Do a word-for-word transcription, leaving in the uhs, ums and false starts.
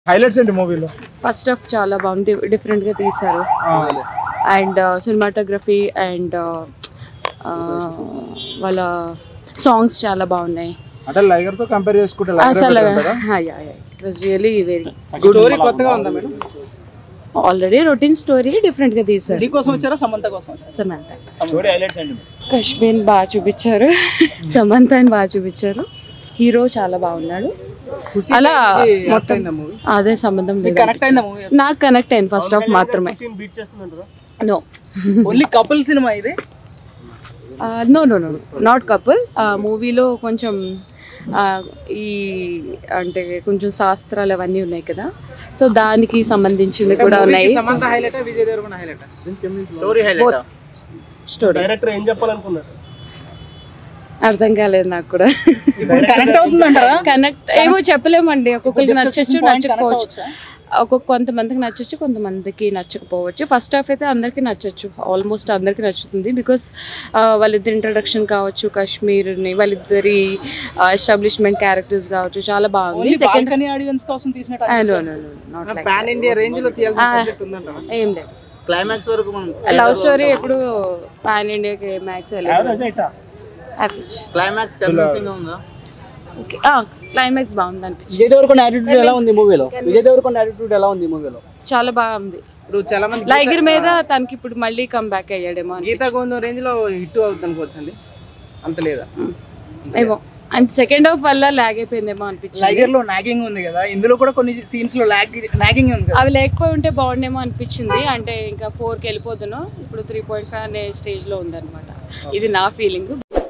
Highlights ఏంటి మూవీలో? First half చాలా బాగుంది, డిఫరెంట్ గా తీశారు. అండ్ సినిమాటోగ్రఫీ అండ్ వాళ్ళ సాంగ్స్ చాలా బాగున్నాయి. అంటే లైగర్ తో కంపేర్ చేసుకుంటే అసలు it was really very good. Story కొత్తగా ఉందా madam? Already routine story different గా తీశారు. నీకోసం వచ్చారా సమంత కోసం వచ్చారా? సమంత. స్టోరీ హైలైట్స్ ఏంటి? కశ్మీర్ బాగా చూపించారు, సమంతని బాగా చూపించారు, హీరో చాలా బాగున్నాడు. అలా మొత్తం అదే సంబంధం లేదు. నాకు కనెక్ట్ అయింది ఫస్ట్ హాఫ్ మాత్రమే. నో ఓన్లీ కపుల్ సినిమా ఇది? No no no not couple. మూవీలో కొంచెం ఈ అంటే కొంచెం శాస్త్రాలు అవన్నీ ఉన్నాయి కదా, సో దానికి సంబంధించినవి కూడా ఉన్నాయి. స్టోరీ అర్థం కాలేదు నాకు కూడా. కనెక్ట్ ఏమో చెప్పలేమండి, ఒక్కొక్కరికి నచ్చచ్చు నచ్చకపోవచ్చు, ఒక్కొక్క కొంతమందికి నచ్చచ్చు కొంతమందికి నచ్చకపోవచ్చు. ఫస్ట్ హాఫ్ అయితే అందరికీ నచ్చచ్చు, ఆల్మోస్ట్ అందరికీ నచ్చుతుంది. బికాస్ వాళ్ళిద్దరి ఇంట్రడక్షన్ కావచ్చు, కాశ్మీర్ని వాళ్ళిద్దరి ఎస్టాబ్లిష్మెంట్ క్యారెక్టర్స్ కావచ్చు, చాలా బాగుంది. సెకండ్ ఏం లేదు, క్లైమాక్స్ వరకు లవ్ స్టోరీ ఎప్పుడు పాన్ ఇండియాకి మ్యాక్స్ క్లైమాక్స్ కన్విన్సింగ్ గా ఉందా? ఓకే, క్లైమాక్స్ బాగుంది అనిపించింది. విజయ్ దేవరకొండ యాటిట్యూడ్ ఎలా ఉంది మూవీలో? విజయ్ దేవరకొండ యాటిట్యూడ్ ఎలా ఉంది మూవీలో? చాలా బాగుంది. ఇప్పుడు చాలా మంది లైగర్ మీద తనకి ఇప్పుడు మళ్ళీ కమ్ బ్యాక్ అయ్యాడేమో. గీతా గోవిందం రేంజ్ లో హిట్ అవుతుంది అనుకోవచ్చండి, అంత లేదా? ఏమో, అండ్ సెకండ్ హాఫ్ వల్ల లాగ్ అయిపోయిందేమో అనిపించింది. లైగర్ లో నాగింగ్ ఉంది కదా, ఇందులో కూడా కొన్ని సీన్స్ లో లాగ్ నాగింగ్ ఉంది. అవి లేకపోయి ఉంటే బాగుండేమో అనిపించింది. అంటే ఇంకా ఫోర్ కి వెళ్ళిపోతున్నాం, ఇప్పుడు త్రీ పాయింట్ ఫైవ్ అనే స్టేజ్ లో ఉందన్నమాట. ఇది నా ఫీలింగ్.